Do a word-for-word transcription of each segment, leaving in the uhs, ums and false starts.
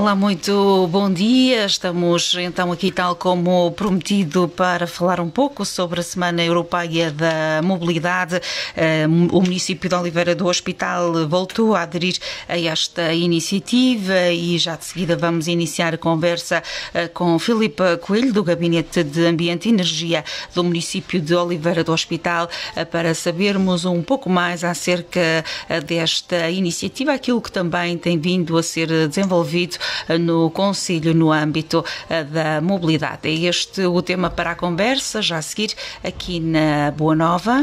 Olá, muito bom dia. Estamos então aqui, tal como prometido, para falar um pouco sobre a Semana Europeia da Mobilidade. O município de Oliveira do Hospital voltou a aderir a esta iniciativa e já de seguida vamos iniciar a conversa com Filipe Coelho, do Gabinete de Ambiente e Energia do município de Oliveira do Hospital, para sabermos um pouco mais acerca desta iniciativa, aquilo que também tem vindo a ser desenvolvido no Conselho no âmbito da mobilidade. É este o tema para a conversa, já a seguir aqui na Boa Nova.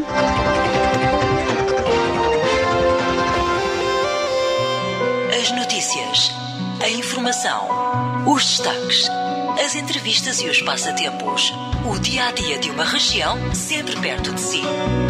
As notícias, a informação, os destaques, as entrevistas e os passatempos. O dia-a-dia de uma região sempre perto de si.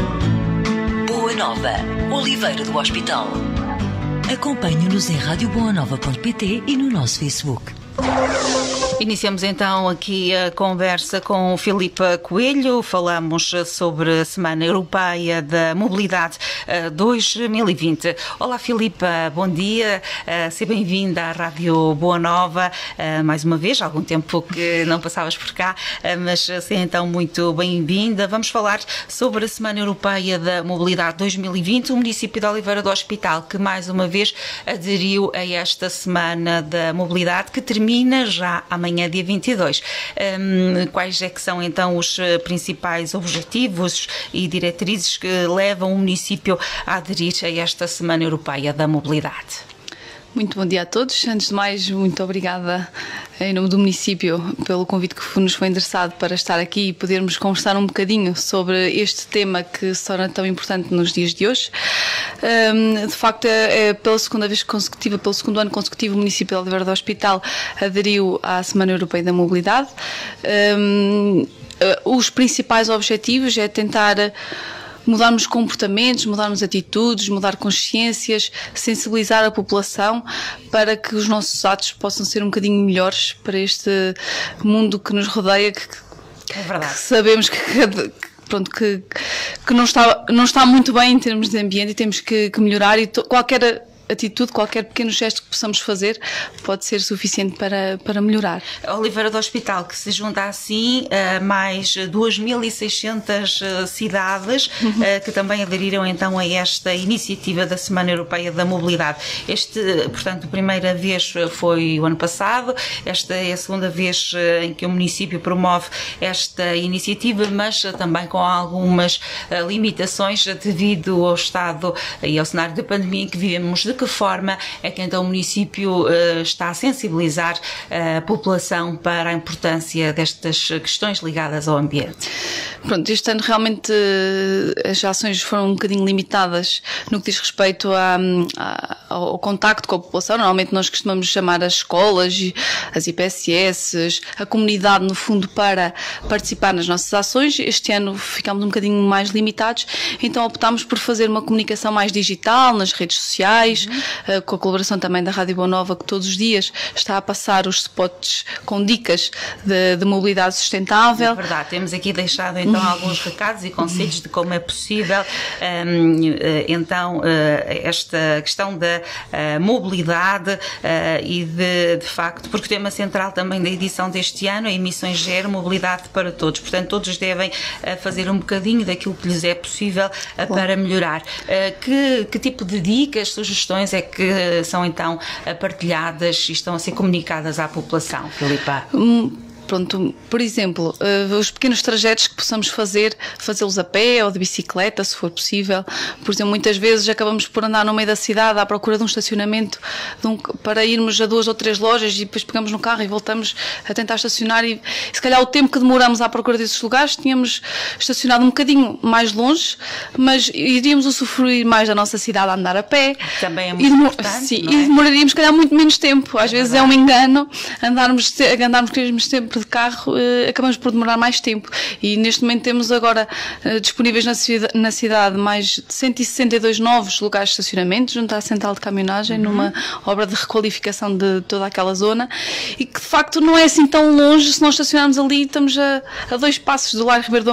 Boa Nova, Oliveira do Hospital. Acompanhe-nos em rádio boa nova ponto pt e no nosso Facebook. Iniciamos então aqui a conversa com o Filipe Coelho. Falamos sobre a Semana Europeia da Mobilidade dois mil e vinte. Olá, Filipe, bom dia. Seja bem-vinda à Rádio Boa Nova. Mais uma vez, há algum tempo que não passavas por cá, mas seja então muito bem-vinda. Vamos falar sobre a Semana Europeia da Mobilidade dois mil e vinte. O município de Oliveira do Hospital, que mais uma vez aderiu a esta Semana da Mobilidade, que termina já amanhã, dia vinte e dois. Um, quais é que são então os principais objetivos e diretrizes que levam o município a aderir a esta Semana Europeia da Mobilidade? Muito bom dia a todos. Antes de mais, muito obrigada em nome do município pelo convite que nos foi endereçado para estar aqui e podermos conversar um bocadinho sobre este tema que se torna tão importante nos dias de hoje. Um, de facto, é, é pela segunda vez consecutiva, pelo segundo ano consecutivo, o município de Oliveira do Hospital aderiu à Semana Europeia da Mobilidade. Um, os principais objetivos é tentar mudarmos comportamentos, mudarmos atitudes, mudar consciências, sensibilizar a população para que os nossos atos possam ser um bocadinho melhores para este mundo que nos rodeia, que, é verdade. que sabemos que, que pronto, que, que não está, não está muito bem em termos de ambiente e temos que, que melhorar, e to, qualquer atitude, qualquer pequeno gesto que possamos fazer pode ser suficiente para, para melhorar. A Oliveira do Hospital, que se junta assim a mais duas mil e seiscentas cidades, uhum, que também aderiram então a esta iniciativa da Semana Europeia da Mobilidade. Este, portanto, a primeira vez foi o ano passado, esta é a segunda vez em que o município promove esta iniciativa, mas também com algumas limitações devido ao estado e ao cenário da pandemia em que vivemos. De que forma é que então o município uh, está a sensibilizar a população para a importância destas questões ligadas ao ambiente? Pronto, este ano realmente uh, as ações foram um bocadinho limitadas no que diz respeito a, a, ao contacto com a população. Normalmente nós costumamos chamar as escolas, as I P S S, a comunidade no fundo para participar nas nossas ações. Este ano ficámos um bocadinho mais limitados, então optámos por fazer uma comunicação mais digital, nas redes sociais, uhum, com a colaboração também da Rádio Boa Nova, que todos os dias está a passar os spots com dicas de, de mobilidade sustentável. É verdade, temos aqui deixado então uhum. alguns recados e conselhos de como é possível um, então esta questão da uh, mobilidade uh, e de, de facto, porque o tema central também da edição deste ano é emissões zero, mobilidade para todos, portanto todos devem uh, fazer um bocadinho daquilo que lhes é possível uh, para melhorar. Uh, que, que tipo de dicas, sugestões é que são então partilhadas e estão a ser comunicadas à população, Filipa? Hum. Pronto, por exemplo, uh, os pequenos trajetos que possamos fazer, fazê-los a pé ou de bicicleta, se for possível. Por exemplo, muitas vezes acabamos por andar no meio da cidade à procura de um estacionamento de um, para irmos a duas ou três lojas e depois pegamos no carro e voltamos a tentar estacionar e se calhar o tempo que demoramos à procura desses lugares tínhamos estacionado um bocadinho mais longe, mas iríamos usufruir mais da nossa cidade a andar a pé. Também é muito e importante, sim, não é? E demoraríamos se calhar muito menos tempo. Às é vezes verdade. É um engano andarmos, andarmos mesmo tempo de carro, eh, acabamos por demorar mais tempo e neste momento temos agora eh, disponíveis na, cida, na cidade mais de cento e sessenta e dois novos lugares de estacionamento junto à central de caminhonagem, uhum, numa obra de requalificação de toda aquela zona e que de facto não é assim tão longe. Se nós estacionarmos ali estamos a, a dois passos do Largo Ribeiro do Amaral,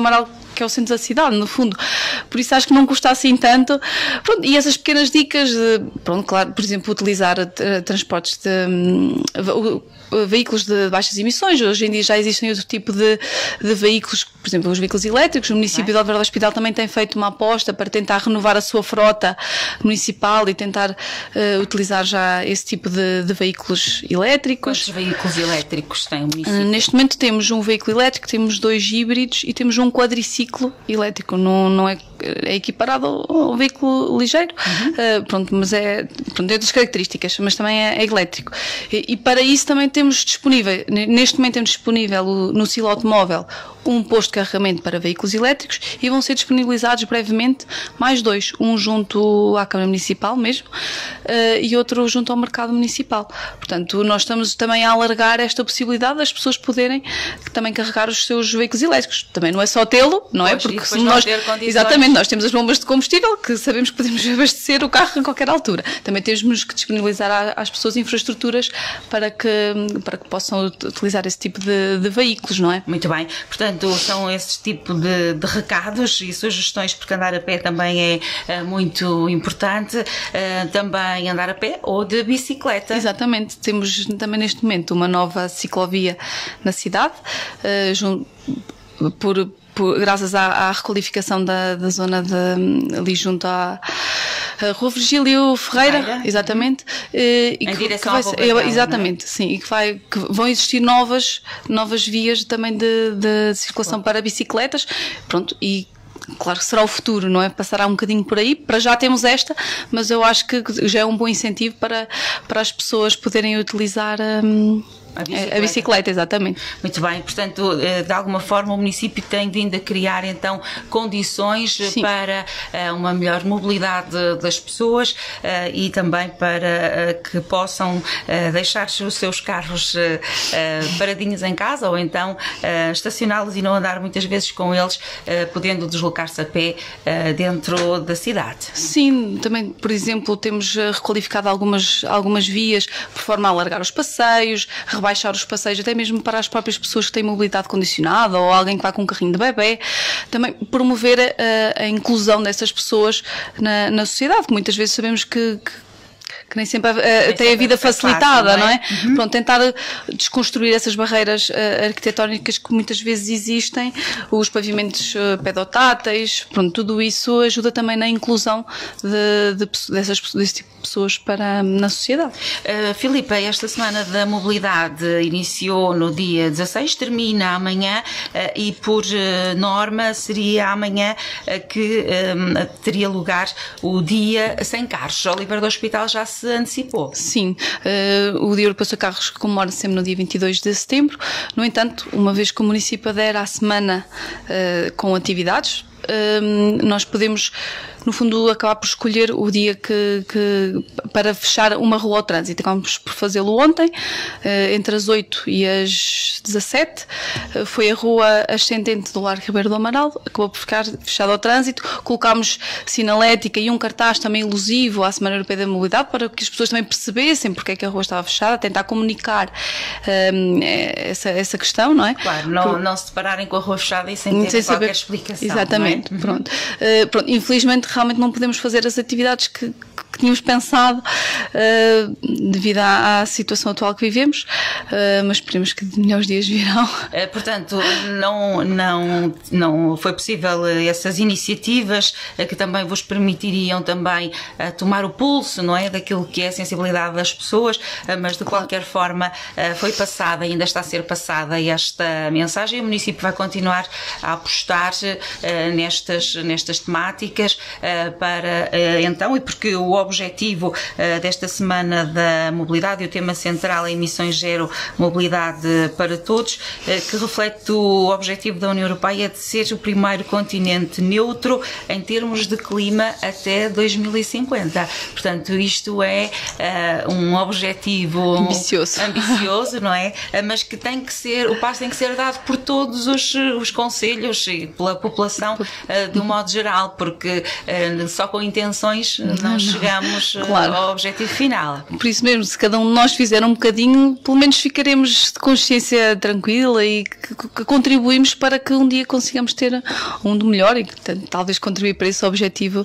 que é o centro da cidade, no fundo. Por isso acho que não custa assim tanto. Pronto, e essas pequenas dicas, de, pronto, claro, por exemplo, utilizar uh, transportes de um, uh, veículos de baixas emissões. Hoje em dia já existem outro tipo de, de veículos, por exemplo, os veículos elétricos. O município é? de Oliveira do Hospital também tem feito uma aposta para tentar renovar a sua frota municipal e tentar uh, utilizar já esse tipo de, de veículos elétricos. Quantos veículos elétricos tem o município? Uh, neste momento temos um veículo elétrico, temos dois híbridos e temos um quadriciclo elétrico. Não, não é, é equiparado ao, ao veículo ligeiro, uhum. uh, pronto, mas é, pronto, tem outras características, mas também é, é elétrico. E, e para isso também temos disponível, neste momento temos disponível no Silo Automóvel um posto de carregamento para veículos elétricos e vão ser disponibilizados brevemente mais dois, um junto à Câmara Municipal mesmo uh, e outro junto ao Mercado Municipal. Portanto, nós estamos também a alargar esta possibilidade das pessoas poderem também carregar os seus veículos elétricos. Também não é só tê-lo, não é? Pois, porque se não nós, condições... exatamente, nós temos as bombas de combustível que sabemos que podemos abastecer o carro a qualquer altura. Também temos que disponibilizar às pessoas infraestruturas para que, para que possam utilizar esse tipo de, de veículos, não é? Muito bem. Portanto, são esses tipo de, de recados e sugestões, porque andar a pé também é, é muito importante, uh, também andar a pé ou de bicicleta. Exatamente, temos também neste momento uma nova ciclovia na cidade, uh, junto, por, por, graças à, à requalificação da, da zona de, ali junto à a Rua Virgílio Ferreira, Ferreira. Exatamente. E em que, direção que vai, ao Bobadão, exatamente, sim, e que, vai, que vão existir novas, novas vias também de, de circulação oh. para bicicletas, pronto, e claro que será o futuro, não é? Passará um bocadinho por aí, para já temos esta, mas eu acho que já é um bom incentivo para, para as pessoas poderem utilizar um, A bicicleta. A bicicleta, exatamente. Muito bem, portanto, de alguma forma o município tem vindo a criar então condições Sim. para uma melhor mobilidade das pessoas e também para que possam deixar os seus carros paradinhos em casa ou então estacioná-los e não andar muitas vezes com eles, podendo deslocar-se a pé dentro da cidade. Sim, também, por exemplo, temos requalificado algumas, algumas vias por forma a alargar os passeios, rebaixar os passeios, até mesmo para as próprias pessoas que têm mobilidade condicionada ou alguém que vai com um carrinho de bebê, também promover a, a inclusão dessas pessoas na, na sociedade, que muitas vezes sabemos que, que que nem sempre uh, tem a vida facilitada, não é? Não é? Uhum. Pronto, tentar desconstruir essas barreiras uh, arquitetónicas que muitas vezes existem, os pavimentos uh, pedotáteis, pronto, tudo isso ajuda também na inclusão de, de, dessas, desse tipo de pessoas para, na sociedade. Uh, Filipa, esta semana da mobilidade iniciou no dia dezasseis, termina amanhã uh, e por uh, norma seria amanhã uh, que um, teria lugar o dia sem carros. O Oliveira do Hospital já se antecipou. Sim, uh, o Dia Europeu Sem Carros comemora sempre no dia vinte e dois de setembro. No entanto, uma vez que o município adera à semana uh, com atividades, uh, nós podemos, no fundo, acabar por escolher o dia que, que, para fechar uma rua ao trânsito. Acabamos por fazê-lo ontem, uh, entre as oito e as dezassete. Uh, foi a rua ascendente do Largo Ribeiro do Amaral, acabou por ficar fechada ao trânsito. Colocámos sinalética e um cartaz também elusivo à Semana Europeia da Mobilidade para que as pessoas também percebessem porque é que a rua estava fechada, tentar comunicar um, essa, essa questão, não é? Claro, não, por... não se depararem com a rua fechada e sem ter sem qualquer saber... explicação. Exatamente, não é? pronto. Uh, pronto. Infelizmente, realmente não podemos fazer as atividades que, que tínhamos pensado uh, devido à, à situação atual que vivemos, uh, mas esperemos que melhores dias virão. Uh, portanto, não, não, não foi possível essas iniciativas uh, que também vos permitiriam também uh, tomar o pulso, não é, daquilo que é a sensibilidade das pessoas, uh, mas de qualquer forma uh, foi passada, ainda está a ser passada esta mensagem. O município vai continuar a apostar uh, nestas, nestas temáticas uh, para uh, então, e porque o objetivo uh, desta semana da mobilidade e o tema central é emissões zero, mobilidade para todos, uh, que reflete o objetivo da União Europeia de ser o primeiro continente neutro em termos de clima até dois mil e cinquenta. Portanto, isto é uh, um objetivo ambicioso. ambicioso, não é? Uh, mas que tem que ser, o passo tem que ser dado por todos os, os concelhos e pela população uh, de um modo geral, porque uh, só com intenções não, não chegamos chegamos claro. ao objetivo final. Por isso mesmo, se cada um de nós fizer um bocadinho, pelo menos ficaremos de consciência tranquila e que, que contribuímos para que um dia consigamos ter um mundo melhor e que talvez contribuir para esse objetivo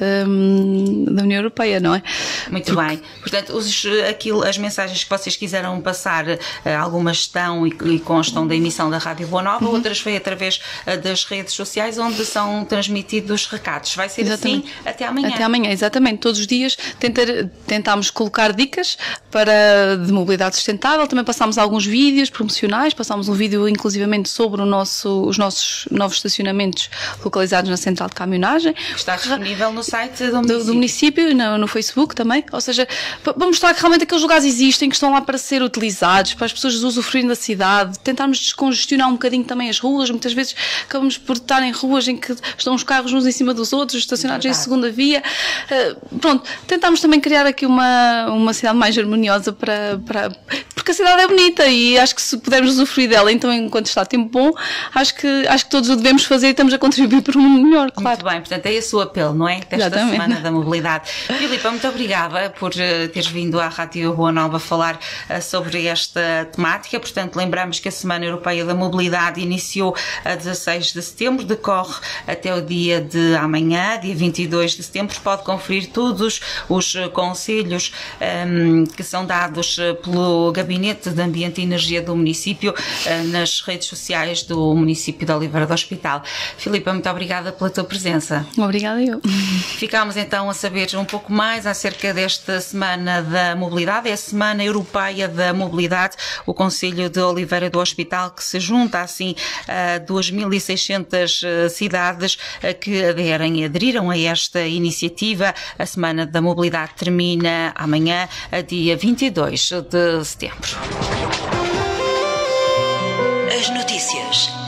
um, da União Europeia, não é? Muito Porque... bem. Portanto, os, aquilo, as mensagens que vocês quiseram passar, algumas estão e, e constam da emissão da Rádio Boa Nova, uhum. outras foi através das redes sociais onde são transmitidos recados. Vai ser exatamente. Assim até amanhã. Até amanhã, exatamente. Todos os dias tentar, tentámos colocar dicas para, de mobilidade sustentável. Também passámos alguns vídeos promocionais, passámos um vídeo inclusivamente sobre o nosso, os nossos novos estacionamentos localizados na central de caminhonagem. Está disponível no site do município, do, do município no, no Facebook também. Ou seja, para mostrar que realmente aqueles lugares existem, que estão lá para ser utilizados, para as pessoas usufruírem da cidade, tentarmos descongestionar um bocadinho também as ruas. Muitas vezes acabamos por estar em ruas em que estão os carros uns em cima dos outros, estacionados em segunda via. Uh, pronto, tentámos também criar aqui uma, uma cidade mais harmoniosa para, para... porque a cidade é bonita e acho que se pudermos usufruir dela, então enquanto está tempo bom, acho que, acho que todos o devemos fazer e estamos a contribuir para um mundo melhor, claro. Muito bem, portanto é esse o apelo, não é? Desta Exatamente. Semana da mobilidade. Filipa, muito obrigada por uh, teres vindo à Rádio Boa Nova falar uh, sobre esta temática. Portanto, lembramos que a Semana Europeia da Mobilidade iniciou a dezasseis de setembro, decorre até o dia de amanhã, dia vinte e dois de setembro. Pode conferir todos os conselhos um, que são dados pelo Gabinete de Ambiente e Energia do município uh, nas redes sociais do município de Oliveira do Hospital. Filipa, muito obrigada pela tua presença. Obrigada eu. Ficámos então a saber um pouco mais acerca desta Semana da Mobilidade, é a Semana Europeia da Mobilidade, o Concelho de Oliveira do Hospital, que se junta assim a duas mil e seiscentas cidades que aderem e aderiram a esta iniciativa. A Semana da Mobilidade termina amanhã, dia vinte e dois de setembro. As notícias